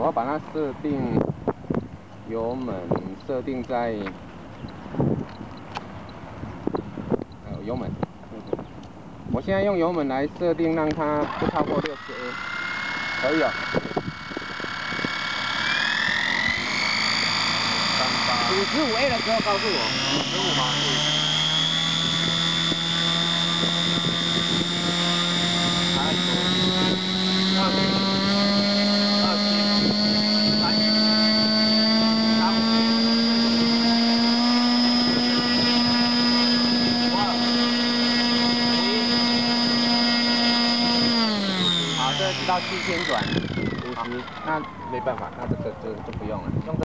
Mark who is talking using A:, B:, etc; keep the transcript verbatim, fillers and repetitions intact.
A: 我要把它设定油门设定在呃油门，我现在用油门来设定，让它不超过六十 A， 可以哦。五十五 A 的时候告诉我。五十五吗？是。还很多。二十。二七。三十。三五。五二。五一。好，这直到七千转。五十。那没办法，那这个就就不用了。用这